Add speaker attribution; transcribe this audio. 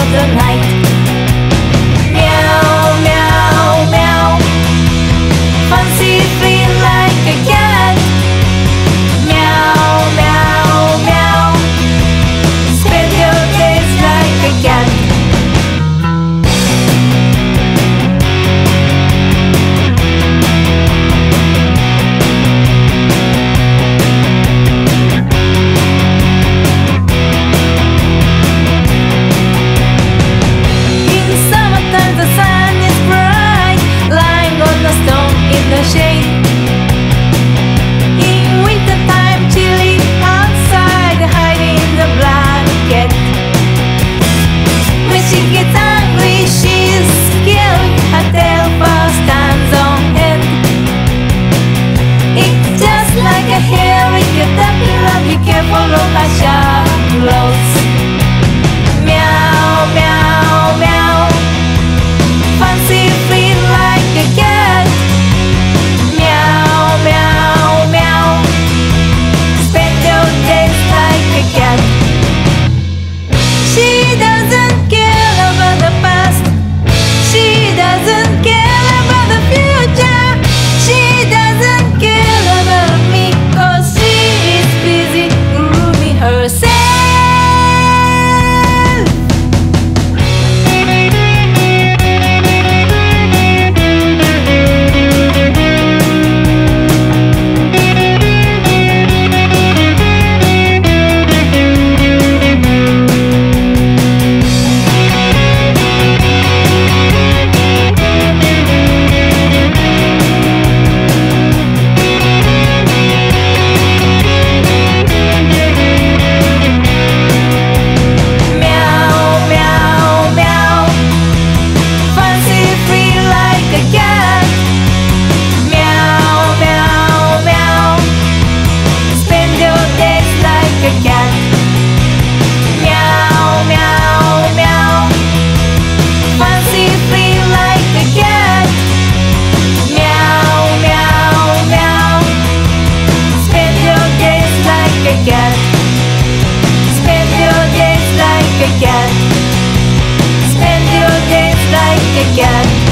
Speaker 1: the night. Meow, meow, meow. Fancy free like a cat. Meow, meow, meow. Spend your days like a cat. The shade. In wintertime, chilly outside, hiding in the blanket. When she gets angry, she's scary. Her tail first stands on end. It's just like a hairy caterpillar. Be careful of her sharp claws. Meow, meow, meow. Fancy free like a cat. She doesn't care about the past. She doesn't care about the future. She doesn't care about me, 'cause she is busy grooming herself. Spend your days like a cat. Spend your days like a cat.